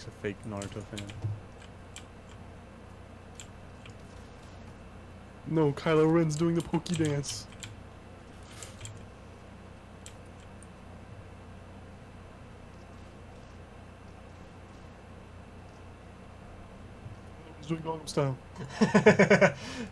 Jack's a fake Naruto fan. No, Kylo Ren's doing the pokey dance. He's doing Gangnam style.